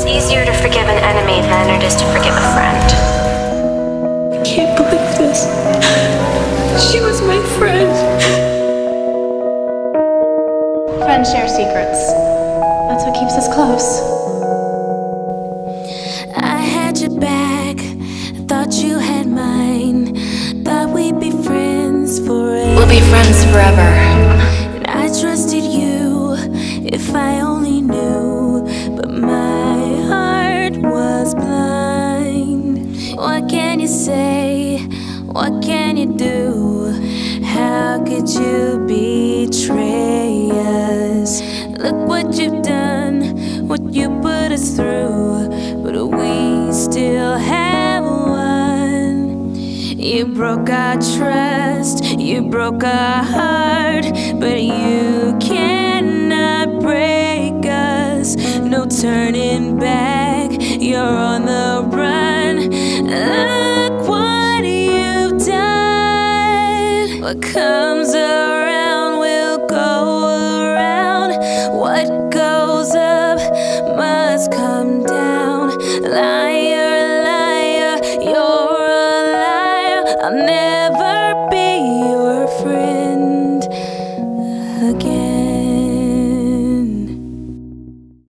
easier to forgive an enemy than it is to forgive a friend. I can't believe this. She was my friend. Friends share secrets. That's what keeps us close. I had your back, thought you had mine. Thought we'd be friends forever. We'll be friends forever. And I trusted you, if I only knew. But my heart was blind. What can you say? What can you do? How could you betray us? Look what you've done, what you put us through. But we still have won. You broke our trust, you broke our heart, but you cannot break us. No turning back, you're on the run. Look what you've done. What comes around will go around. What goes up must come down. Liar, liar, you're a liar. I'll never be your friend.